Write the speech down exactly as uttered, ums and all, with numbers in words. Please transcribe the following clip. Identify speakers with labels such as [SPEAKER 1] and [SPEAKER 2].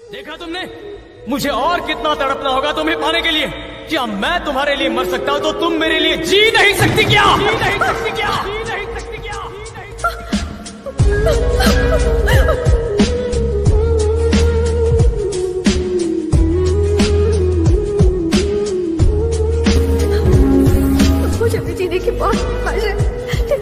[SPEAKER 1] देखा तुमने, मुझे और कितना तड़पना होगा तुम्हें पाने के लिए। क्या मैं तुम्हारे लिए मर सकता हूँ तो तुम मेरे लिए जी नहीं सकती क्या? जी नहीं सकती क्या? जी नहीं सकती क्या?
[SPEAKER 2] मुझे भी जीने की बहुत ख्वाहिश है,